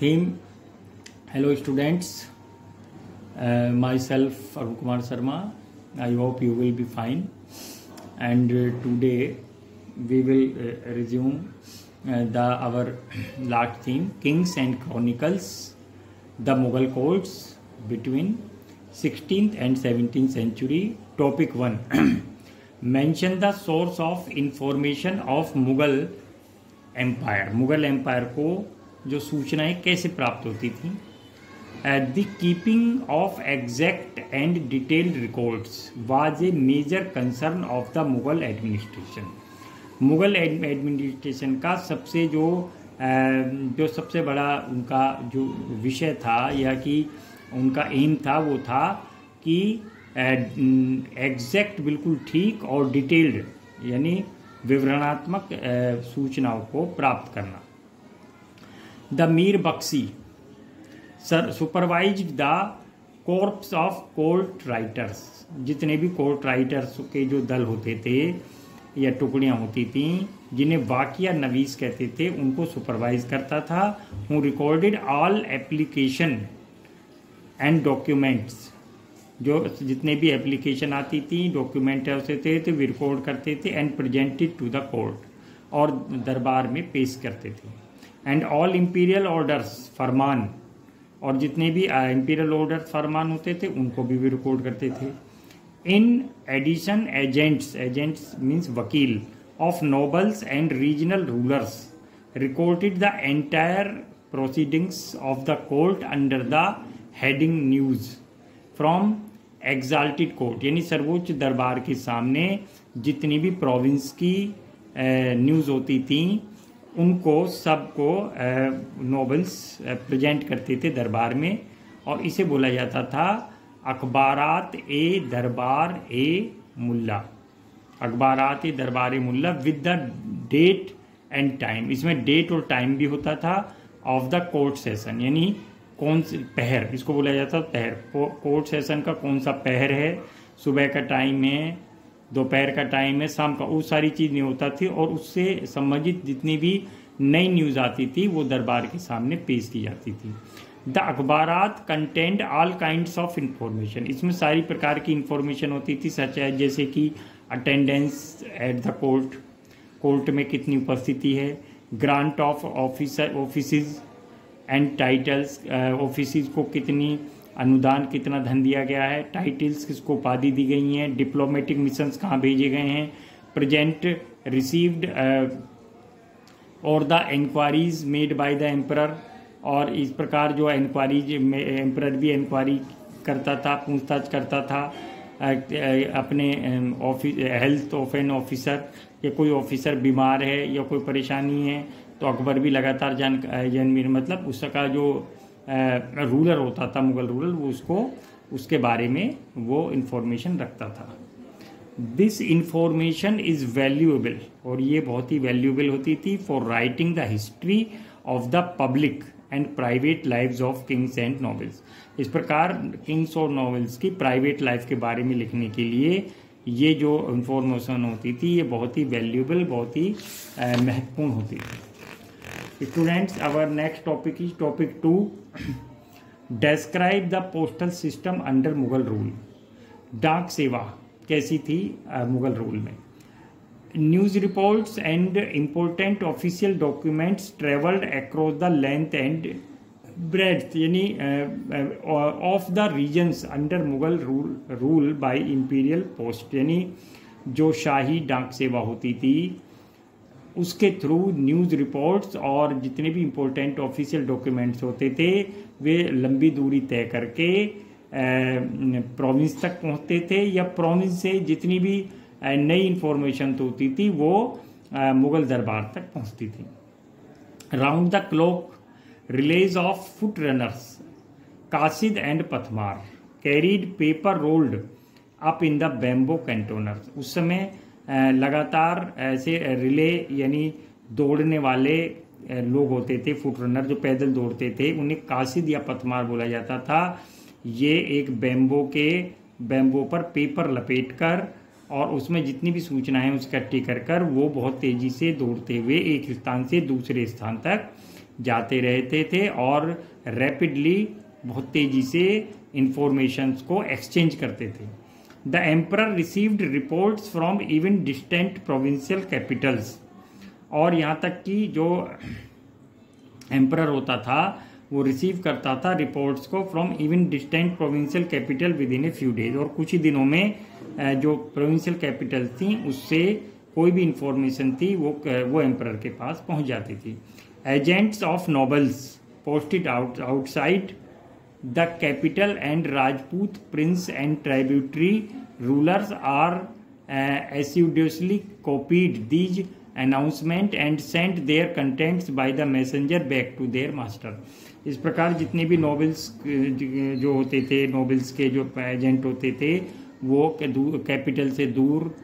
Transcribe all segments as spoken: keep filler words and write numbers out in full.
Theme. Hello students, uh, myself Arun Kumar Sharma. I hope you will be fine. And uh, today we will uh, resume uh, the our last theme, Kings and Chronicles, the Mughal courts between sixteenth and seventeenth century. Topic one. Mention the source of information of Mughal Empire. Mughal empire को जो सूचनाएं कैसे प्राप्त होती थी? The keeping of exact and detailed records was a major concern of the Mughal administration. Mughal administration का सबसे जो जो सबसे बड़ा उनका जो विषय था या कि उनका एम था वो था कि एग्जैक्ट बिल्कुल ठीक और डिटेल्ड यानी विवरणात्मक सूचनाओं को प्राप्त करना. The Mir Bakhshi sir supervise the corps of court writers. जितने भी कोर्ट राइटर्स के जो दल होते थे या टुकड़ियां होती थी जिन्हें वाकिया नवीस कहते थे, उनको सुपरवाइज करता था. Who recorded all application and documents. जो जितने भी एप्लीकेशन आती थी, डॉक्यूमेंट होते थे तो वे रिकॉर्ड करते थे and presented to the court और दरबार में पेश करते थे. एंड ऑल इम्पीरियल ऑर्डर्स फरमान, और जितने भी इम्पीरियल ऑर्डर्स फरमान होते थे उनको भी वे रिकॉर्ड करते थे. In addition agents agents means वकील of nobles and regional rulers recorded the entire proceedings of the court under the heading news from exalted court. यानी सर्वोच्च दरबार के सामने जितनी भी प्रोविंस की न्यूज़ होती थी उनको सबको नोबल्स प्रेजेंट करते थे दरबार में, और इसे बोला जाता था अखबारात ए दरबार ए मुल्ला. अखबारात ए दरबार ए मुल्ला with the date and time. इसमें डेट और टाइम भी होता था ऑफ द कोर्ट सेशन, यानी कौन से पहर, इसको बोला जाता है पहर. कोर्ट सेशन का कौन सा पहर है, सुबह का टाइम है, दोपहर का टाइम है, शाम का, वो सारी चीज़ नहीं होता थी. और उससे संबंधित जितनी भी नई न्यूज़ आती थी वो दरबार के सामने पेश की जाती थी. द अखबारात content all kinds of information. इसमें सारी प्रकार की इंफॉर्मेशन होती थी, सच है जैसे कि attendance at the court, court में कितनी उपस्थिति है, grant of officer offices and titles, offices को कितनी अनुदान, कितना धन दिया गया है, टाइटल्स किसको उपाधि दी गई हैं, डिप्लोमेटिक मिशंस कहाँ भेजे गए हैं, प्रेजेंट रिसीव्ड और the inquiries made by the emperor. और इस प्रकार जो इंक्वायरीज एम्परर भी इंक्वायरी करता था, पूछताछ करता था अपने office health of an officer, या कोई ऑफिसर बीमार है या कोई परेशानी है तो अकबर भी लगातार जान जानवीर मतलब उसका जो रूलर होता था, मुगल रूलर, वो उसको उसके बारे में वो इंफॉर्मेशन रखता था. दिस इंफॉर्मेशन इज़ वैल्यूएबल, और ये बहुत ही वैल्यूएबल होती थी for writing the history of the public and private lives of kings and nobles. इस प्रकार किंग्स और नॉवेल्स की प्राइवेट लाइफ के बारे में लिखने के लिए ये जो इंफॉर्मेशन होती थी ये बहुत ही वैल्यूएबल, बहुत ही महत्वपूर्ण होती थी. Students, our next topic is topic two. Describe the postal system under Mughal rule. डाक सेवा कैसी थी मुगल रूल में? News reports and important official documents travelled across the length and breadth यानी of the regions under Mughal rule rule by imperial post. यानी जो शाही डाक सेवा होती थी उसके थ्रू न्यूज़ रिपोर्ट्स और जितने भी इम्पोर्टेंट ऑफिशियल डॉक्यूमेंट्स होते थे वे लंबी दूरी तय करके प्रोविंस तक पहुंचते थे, या प्रोविंस से जितनी भी नई इंफॉर्मेशन तो होती थी वो आ, मुगल दरबार तक पहुंचती थी. Round the clock relays of foot runners कासिद एंड पथमार carried paper rolled up in the bamboo containers. उस समय लगातार ऐसे रिले यानी दौड़ने वाले लोग होते थे, फुट रनर जो पैदल दौड़ते थे, उन्हें कासिद या पथमार बोला जाता था. ये एक बैम्बो के बैम्बो पर पेपर लपेटकर और उसमें जितनी भी सूचनाएं उस इकट्ठी कर कर वो बहुत तेजी से दौड़ते हुए एक स्थान से दूसरे स्थान तक जाते रहते थे और रैपिडली बहुत तेजी से इंफॉर्मेशंस को एक्सचेंज करते थे। The emperor received reports from even distant provincial capitals, और यहाँ तक कि जो एम्परर होता था वो रिसीव करता था रिपोर्ट्स को from even distant provincial capital within a few days, और कुछ ही दिनों में जो प्रोविंशियल कैपिटल थी उससे कोई भी इंफॉर्मेशन थी वो वो एम्परर के पास पहुंच जाती थी। Agents of nobles posted out outside the capital and Rajput prince and tributary rulers are assiduously copied these announcement and sent their contents by the messenger back to their master. इस प्रकार जितने भी नोबल्स जो होते थे, नोबल्स के जो agent होते थे, वो कैपिटल से दूर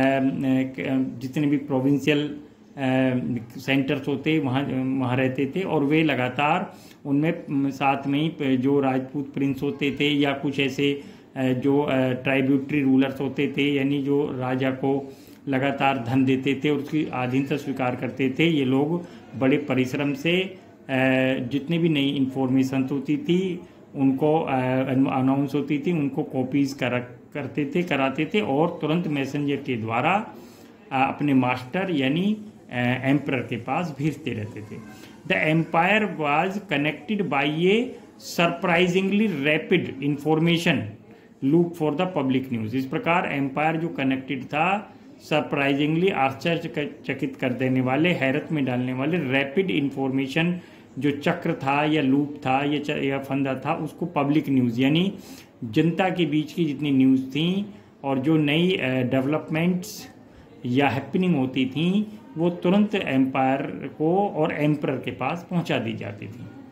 जितने भी प्रोविंशियल सेंटर्स होते वहाँ वहाँ रहते थे, और वे लगातार उनमें साथ में ही जो राजपूत प्रिंस होते थे या कुछ ऐसे जो ट्राइब्यूटरी रूलर्स होते थे, यानी जो राजा को लगातार धन देते थे और उसकी अधीनता स्वीकार करते थे, ये लोग बड़े परिश्रम से जितने भी नई इंफॉर्मेशन होती थी उनको अनाउंस होती थी उनको कॉपीज कर करते थे कराते थे और तुरंत मैसेंजर के द्वारा अपने मास्टर यानी एम्परर के पास भेजते रहते थे। The empire was connected by a surprisingly rapid information loop for the public news. इस प्रकार एम्पायर जो कनेक्टेड था सरप्राइजिंगली आश्चर्यचकित कर देने वाले, हैरत में डालने वाले रैपिड इंफॉर्मेशन जो चक्र था या लूप था या या फंदा था, उसको पब्लिक न्यूज़ यानी जनता के बीच की जितनी न्यूज़ थी और जो नई डेवलपमेंट्स या हैपनिंग होती थी वो तुरंत एम्पायर को और एम्परर के पास पहुंचा दी जाती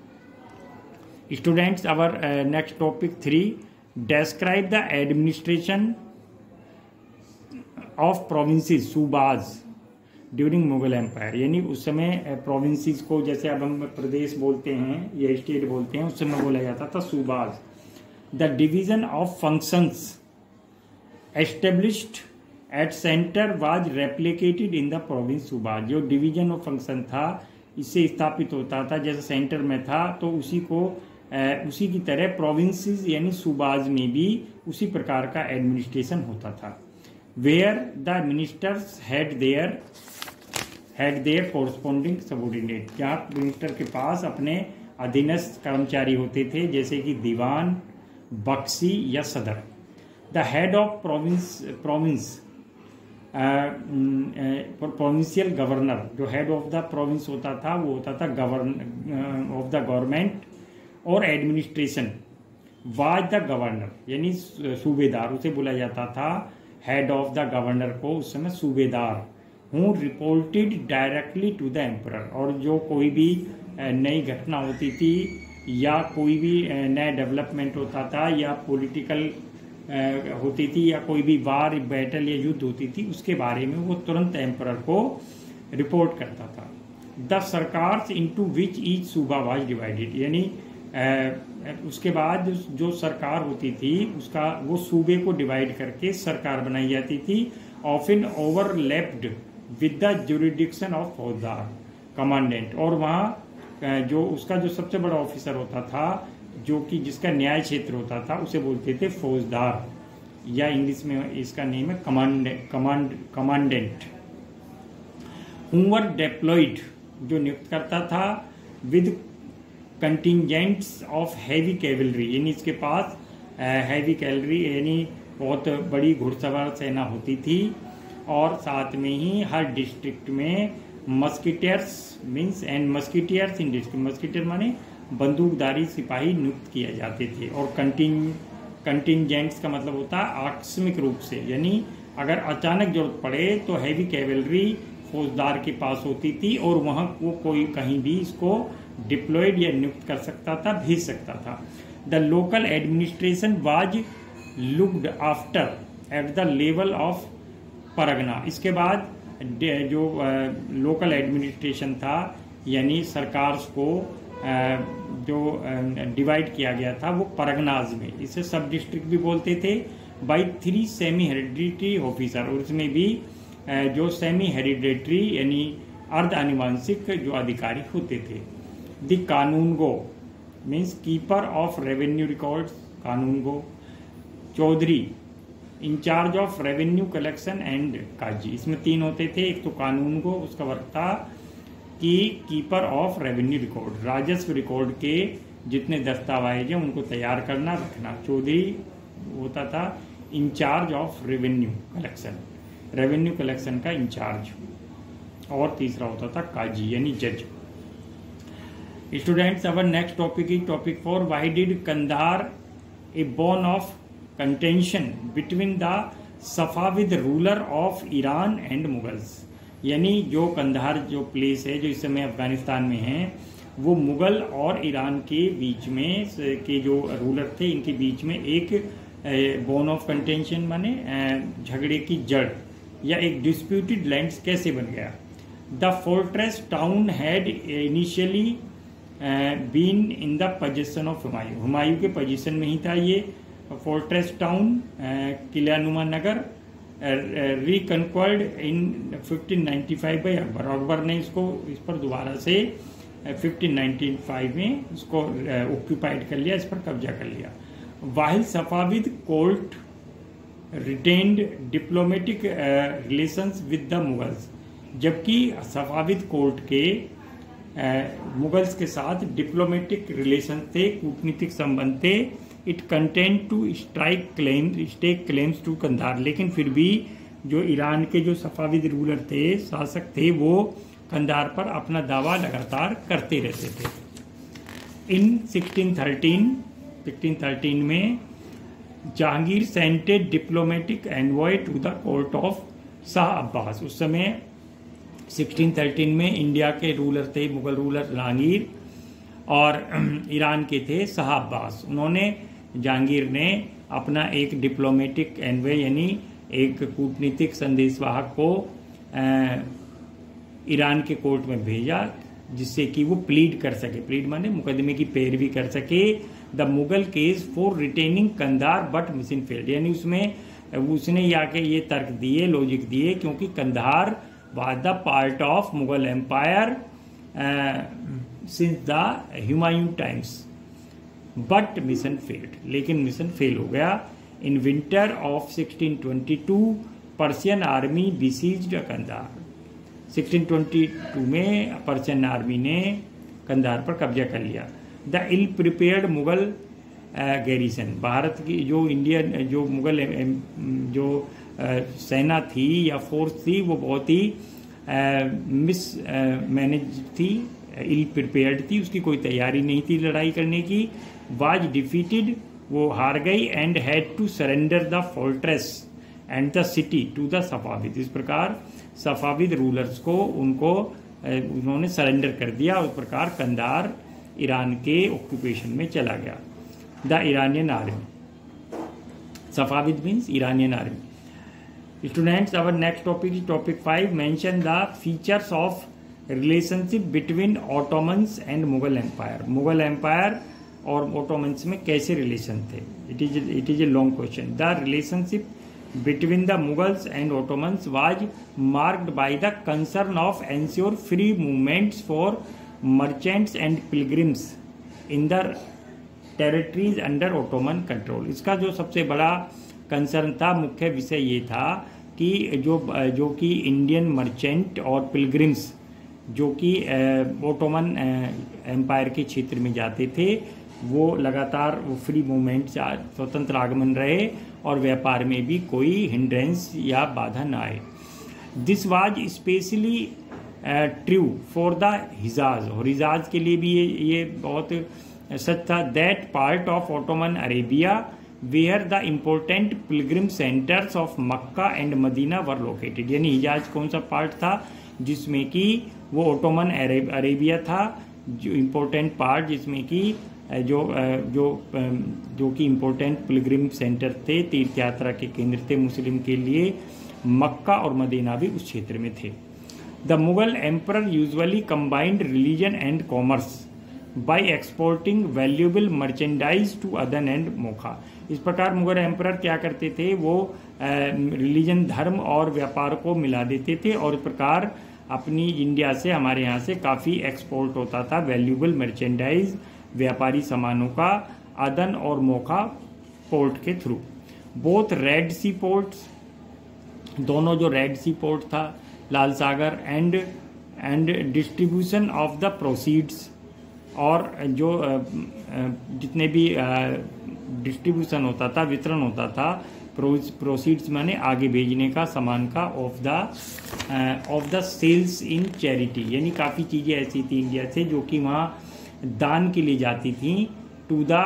थी। Students, our next topic three, describe the administration of provinces सूबाज ड्यूरिंग मुगल एम्पायर। यानी उस समय प्रोविंसेस को, जैसे अब हम प्रदेश बोलते हैं या स्टेट बोलते हैं, उस समय बोला जाता था सूबाज। The division of functions established at centre was replicated in the province सूबाज। जो डिवीजन ऑफ फंक्शन था इससे स्थापित होता था, जैसे सेंटर में था तो उसी को उसी की तरह प्रोविंसेस यानी सूबाज में भी उसी प्रकार का एडमिनिस्ट्रेशन होता था। Where the ministers had their had their corresponding subordinate, जहाँ मिनिस्टर के पास अपने अधीनस्थ कर्मचारी होते थे जैसे कि दीवान, बख्शी या सदर। The head of province province provincial governor, जो हेड ऑफ द प्रोविंस होता था वो होता था गवर्न ऑफ द गवर्नमेंट और एडमिनिस्ट्रेशन। वाज द गवर्नर यानी सूबेदार, उसे बोला जाता था हेड ऑफ द गवर्नर को उस समय सूबेदार। Who reported directly to the emperor, और जो कोई भी नई घटना होती थी या कोई भी नया डेवलपमेंट होता था या पॉलिटिकल होती थी या कोई भी वार बैटल या युद्ध होती थी उसके बारे में वो तुरंत एम्परर को रिपोर्ट करता था। द सरकार्स इनटू विच ईच सूबा वाज डिवाइडेड, यानी उसके बाद जो सरकार होती थी उसका वो सूबे को डिवाइड करके सरकार बनाई जाती थी। Often overlapped with the jurisdiction of फौजदार कमांडेंट, और वहाँ जो उसका जो सबसे बड़ा ऑफिसर होता था जो कि जिसका न्याय क्षेत्र होता था उसे बोलते थे फौजदार, या इंग्लिश में इसका नेम है command command commandant. Who were deployed, जो नियुक्त करता था with contingents of heavy cavalry, यानी इसके पास हैवी कैवलरी यानी बहुत बड़ी घुड़सवार सेना होती थी, और साथ में ही हर डिस्ट्रिक्ट में musketeers means and musketeers in district, musketeer माने बंदूकधारी सिपाही नियुक्त किए जाते थे। और कंटिंग कंटिंजेंट्स का मतलब होता है आकस्मिक रूप से, यानी अगर अचानक जरूरत पड़े तो हैवी कैवलरी फौजदार के पास होती थी और वहाँ वो कोई कहीं भी इसको डिप्लॉयड या नियुक्त कर सकता था, भेज सकता था। The local administration was looked after at the level of परगना। इसके बाद जो लोकल एडमिनिस्ट्रेशन था यानी सरकार को जो डिवाइड किया गया था वो परगनाज में, इसे सब डिस्ट्रिक्ट भी बोलते थे, by three semi hereditary officer, और इसमें भी जो सेमी हेरिडिटरी यानी अर्ध आनुवांशिक जो अधिकारी होते थे। द कानूनगो means keeper of revenue records कानूनगो। चौधरी in charge of revenue collection and काजी। इसमें तीन होते थे, एक तो कानूनगो, उसका वर्क था कि कीपर ऑफ रेवेन्यू रिकॉर्ड, राजस्व रिकॉर्ड के जितने दस्तावेज हैं उनको तैयार करना रखना। चौधरी होता था in charge of revenue collection, revenue collection का इंचार्ज। और तीसरा होता था काजी यानी जज। Students, our next topic is topic four, why did Kandahar a bone of contention between the Safavid ruler of Iran and Mughals. यानी जो कंधार जो प्लेस है जो इस समय अफगानिस्तान में है, वो मुगल और ईरान के बीच में के जो रूलर थे इनके बीच में एक बोन ऑफ कंटेंशन माने झगड़े की जड़ या एक डिस्प्यूटेड लैंड्स कैसे बन गया। The fortress town had initially been in the position of Humayun, Humayun के पोजीशन में ही था ये फोर्ट्रेस टाउन, किलानुमा नगर, reconquered in fifteen ninety five by Akbar. Akbar ने इसको इस पर दोबारा से फिफ्टीन नाइंटी फाइव में इसको ऑक्यूपाइड कर लिया, इस पर कब्जा कर लिया। While Safavid court retained diplomatic relations with the Mughals, जबकि सफाविद कोर्ट के मुगल्स के साथ डिप्लोमेटिक रिलेशन थे, कूटनीतिक संबंध थे। It content to strike claim stake claims to Kandahar, लेकिन फिर भी जो ईरान के जो सफाविद रूलर थे, शासक थे, वो कंधार पर अपना दावा लगातार करते रहते थे। इन सिक्सटीन थर्टीन में Jahangir sent diplomatic envoy to the court of Shah Abbas. उस समय सिक्सटीन थर्टीन में इंडिया के रूलर थे, मुगल रूलर जहांगीर, और ईरान के थे शाह अब्बास। उन्होंने जहांगीर ने अपना एक डिप्लोमेटिक एनवे यानी एक कूटनीतिक संदेशवाहक को ईरान के कोर्ट में भेजा, जिससे कि वो प्लीड कर सके, प्लीड माने मुकदमे की पैरवी कर सके, the Mughal case for retaining Kandahar but mission failed. यानी उसमें उसने या के ये तर्क दिए, लॉजिक दिए, क्योंकि Kandahar was the part of Mughal empire since the Humayun times, but mission failed, लेकिन मिशन फेल हो गया। In winter of sixteen twenty two Persian army besieged Kandahar. Sixteen twenty two में पर्शियन आर्मी ने कंधार पर कब्जा कर लिया। The ill prepared Mughal garrison, Bharat की जो इंडियन जो मुगल जो सेना थी या फोर्स थी वो बहुत ही मिस मैनेज थी, इल प्रिपेयर्ड थी, उसकी कोई तैयारी नहीं थी लड़ाई करने की। वाज डिफीटेड, वो हार गई, and had to surrender the fortress and the city to the Safavid. इस प्रकार सफाविद रूलर्स को उनको उन्होंने सरेंडर कर दिया। उस प्रकार कंधार ईरान के ऑक्यूपेशन में चला गया। The Iranian army, Safavid means Iranian army. Students, our next topic is topic five, mention the features of relationship between Ottomans and Mughal empire. Mughal empire और ऑटोमन्स में कैसे रिलेशन थे? It is it is a long question. The relationship between the Mughals and Ottomans was marked by the concern of ensure free movements for merchants and pilgrims in the territories under Ottoman control। इसका जो सबसे बड़ा concern था, मुख्य विषय ये था कि जो जो कि इंडियन मर्चेंट और पिलग्रिम्स जो कि ओटोमन एम्पायर के क्षेत्र में जाते थे, वो लगातार वो फ्री मूवमेंट स्वतंत्र आगमन रहे और व्यापार में भी कोई हिंड्रेंस या बाधा न आए। This was specially true for the Hijaz, और हिजाज के लिए भी ये ये बहुत सच था। That part of Ottoman Arabia where the important pilgrim centres of Mecca and Medina were located. यानी हिजाज कौन सा पार्ट था जिसमें कि वो ओटोमन अरेबिया था, जो इम्पोर्टेंट पार्ट जिसमें कि जो जो जो कि इम्पोर्टेंट पिलग्रिम सेंटर थे, तीर्थ यात्रा के केंद्र थे मुस्लिम के लिए, मक्का और मदीना भी उस क्षेत्र में थे। The Mughal emperor usually combined religion and commerce by exporting valuable merchandise to Aden and Mocha. इस प्रकार मुगल एम्परर क्या करते थे, वो रिलीजन धर्म और व्यापार को मिला देते थे और इस प्रकार अपनी इंडिया से, हमारे यहाँ से काफ़ी एक्सपोर्ट होता था वैल्यूबल मर्चेंडाइज, व्यापारी सामानों का आदन और मोखा पोर्ट के through. Both red sea ports, दोनों जो रेड सी पोर्ट था लाल सागर, and and distribution of the proceeds, और जो जितने भी डिस्ट्रीब्यूशन होता था, वितरण होता था, प्रोसीड्स माने आगे भेजने का सामान का, of the of the sales in charity, यानी काफ़ी चीज़ें ऐसी थी इंडिया से जो कि वहाँ दान के लिए जाती थी, to the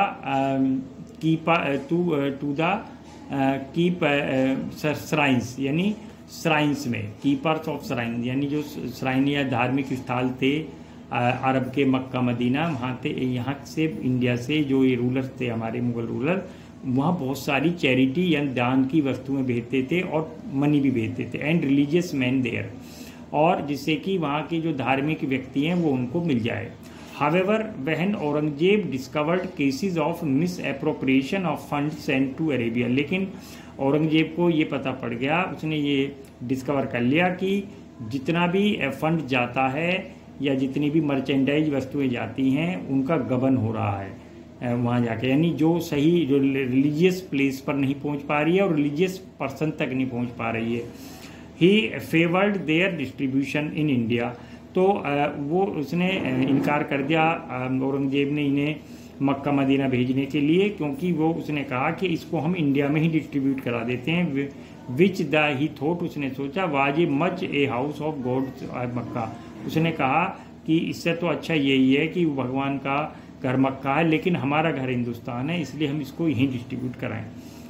keeper to to the keep shrines, यानी श्राइन्स में, कीपर्स ऑफ श्राइन, यानी जो श्राइन या धार्मिक स्थल थे अरब के, मक्का मदीना, वहाँ थे, यहाँ से इंडिया से जो ये रूलर थे हमारे मुगल रूलर, वहाँ बहुत सारी चैरिटी या दान की वस्तुएं भेजते थे और मनी भी भेजते थे, एंड रिलीजियस मैन देयर, और जिससे कि वहाँ के जो धार्मिक व्यक्ति हैं वो उनको मिल जाए। However when Aurangzeb discovered cases of misappropriation of fund sent to Arabia, लेकिन औरंगजेब को ये पता पड़ गया, उसने ये डिस्कवर कर लिया कि जितना भी फंड जाता है या जितनी भी मर्चेंडाइज वस्तुएं जाती हैं उनका गबन हो रहा है वहाँ जाके, यानी जो सही, जो रिलीजियस प्लेस पर नहीं पहुँच पा रही है और रिलीजियस पर्सन तक नहीं पहुँच पा रही है। He favoured their distribution in India, तो वो उसने इनकार कर दिया औरंगजेब ने इन्हें मक्का मदीना भेजने के लिए, क्योंकि वो उसने कहा कि इसको हम इंडिया में ही डिस्ट्रीब्यूट करा देते हैं, विच द ही थॉट, उसने सोचा, was a much a house of God Mecca, उसने कहा कि इससे तो अच्छा यही है कि भगवान का घर मक्का है, लेकिन हमारा घर हिंदुस्तान है, इसलिए हम इसको यहीं डिस्ट्रीब्यूट कराएं।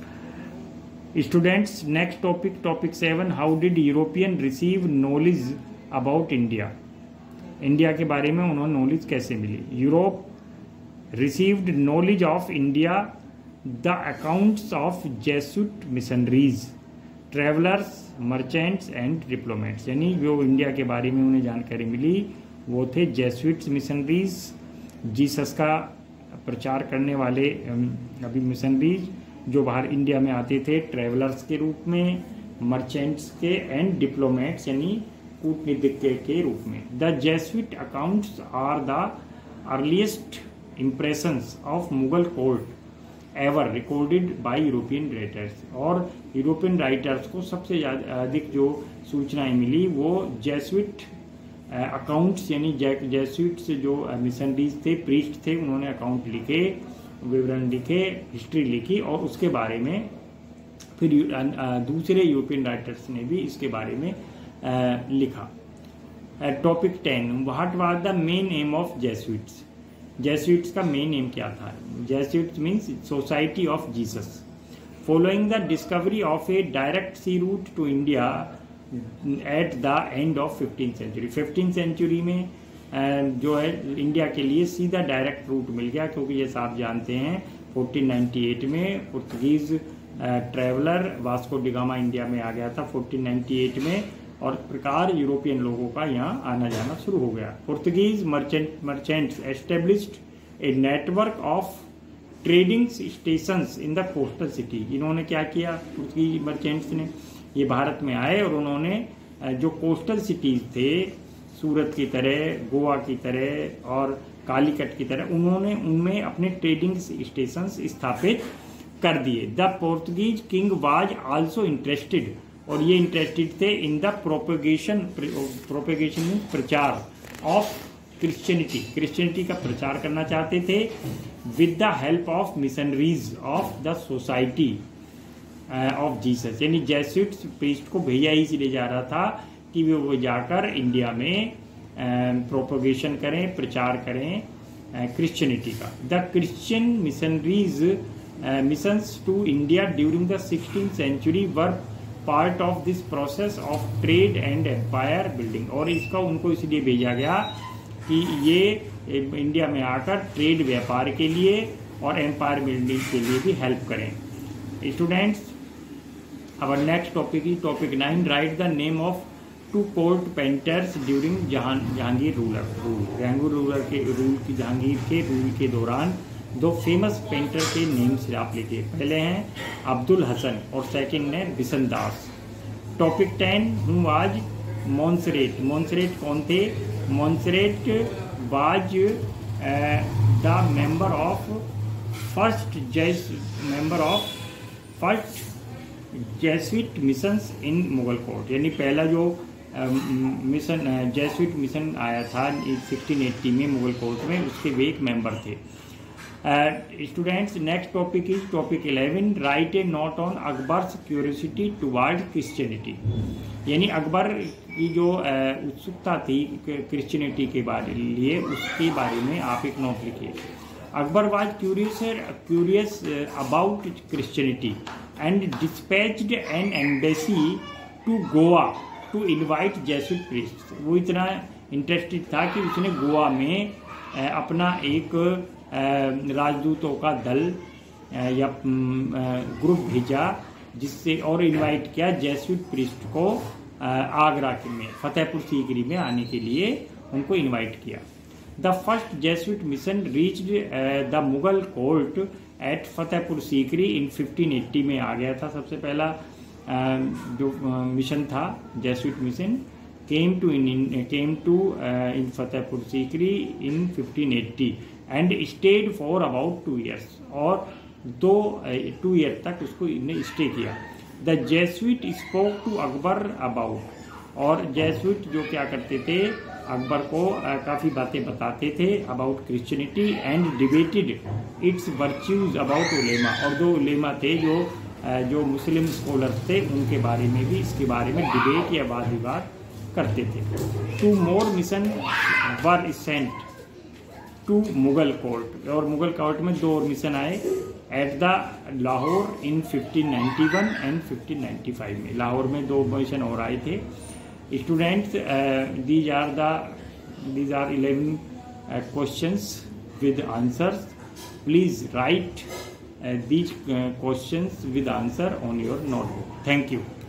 Students, next topic, topic seven, how did European receive knowledge about India, India के बारे में उन्होंने नॉलेज कैसे मिली। Europe received knowledge of India the accounts of Jesuit missionaries, travellers, merchants and diplomats, यानी जो इंडिया के बारे में उन्हें जानकारी मिली वो थे जेसुइट्स मिशनरीज, जीसस का प्रचार करने वाले अभी मिशनरीज जो बाहर इंडिया में आते थे ट्रेवलर्स के रूप में, मर्चेंट्स के, एंड डिप्लोमेट्स यानी कूटनीतिक के, के रूप में। The Jesuit accounts are the earliest impressions of Mughal court ever recorded by European writers, और यूरोपियन राइटर्स को सबसे अधिक जो सूचनाएं मिली वो जेसुइट अकाउंट्स, यानी जेसुइट्स जो मिशनरीज थे, प्रीस्ट थे, उन्होंने अकाउंट लिखे, विवरण लिखे, हिस्ट्री लिखी, और उसके बारे में फिर दूसरे यूरोपियन राइटर्स ने भी इसके बारे में लिखा। Topic ten, what was the main aim of Jesuits, Jesuits का मेन एम क्या था। Jesuits means society of Jesus. Following the discovery of a direct sea route to India at the end of fifteen century, fifteen century में जो है India के लिए सीधा direct route मिल गया, क्योंकि ये आप जानते हैं फोर्टीन नाइंटी एट में Portuguese traveller Vasco da Gama India में आ गया था फोर्टीन नाइंटी एट में, और प्रकार यूरोपियन लोगों का यहाँ आना जाना शुरू हो गया। Portuguese merchant merchants established a network of trading stations in the coastal city. इन्होंने क्या किया, पुर्तगीज मर्चेंट्स ने ये भारत में आए और उन्होंने जो कोस्टल सिटीज थे, सूरत की तरह, गोवा की तरह और कालीकट की तरह, उन्होंने उनमें अपने ट्रेडिंग स्टेशंस स्थापित कर दिए। The Portuguese king was also interested, और ये इंटरेस्टेड थे in the propagation, propagation mean प्रचार ऑफ क्रिश्चियनिटी, क्रिश्चियनिटी का प्रचार करना चाहते थे, with the help of missionaries of the society of Jesus, यानी जेसुइट्स प्रीस्ट को भेजा ही इसलिए जा रहा था कि वे वो जाकर इंडिया में प्रोपेगेशन करें, प्रचार करें क्रिश्चियनिटी का। The Christian missionaries missions to India during the sixteen century were part of this process of trade and empire building, और इसका उनको इसलिए भेजा गया कि ये इंडिया में आकर ट्रेड व्यापार के लिए और एम्पायर बिल्डिंग के लिए भी हेल्प करें। Students, our next topic is topic nine, write the name of two court painters during Jahangir ruler rule Jahangir ruler के रूल की जहांगीर के रूल के दौरान दो फेमस पेंटर के नेम्स आप लिखिए। पहले हैं अब्दुल हसन और सेकंड है Bishan Das. Topic ten, who was Monserrate. Monserrate कौन थे? Monserrate was the member of first जैस member of first Jesuit missions in Mughal court, यानी पहला जो मिशन जेसुइट मिशन आया था सिक्सटीन एट्टी में मुगल कोर्ट में, उसके वे एक मेंबर थे। Students, next topic is topic eleven, write a note on Akbar's curiosity toward Christianity, यानी अकबर की जो उत्सुकता थी क्रिश्चियनिटी के बारे लिए, उसके बारे में आप एक नोट लिखिए। Akbar was curious curious about Christianity and dispatched an embassy to Goa to invite Jesuit priest. वो इतना इंटरेस्टेड था कि उसने गोवा में अपना एक राजदूतों का दल या ग्रुप भेजा, जिससे और इनवाइट किया जेसुइट प्रीस्ट को आगरा में फतेहपुर सीकरी में आने के लिए उनको इनवाइट किया। The first Jesuit mission reached the Mughal court at Fatehpur Sikri in fifteen eighty में आ गया था। सबसे पहला जो मिशन था Jesuit mission came to in came to in Fatehpur Sikri in fifteen eighty and stayed for about two years, और दो टू ईयर तक उसको इन्हें स्टे किया। The Jesuit spoke to Akbar about, और जेसुइट जो क्या करते थे, अकबर को काफ़ी बातें बताते थे about Christianity and debated its virtues about उलेमा, और जो उलेमा थे जो जो मुस्लिम स्कॉलर्स थे उनके बारे में भी इसके बारे में डिबेट या वाद विवाद करते थे। Two more mission were sent to Mughal court, और मुगल कोर्ट में दो और मिशन आए at the Lahore in fifteen ninety one and fifteen ninety five में। लाहौर में दो मिशन और आए थे। Students, these are the these are eleven questions with answers. Please write these uh, questions with answer on your notebook. Thank you.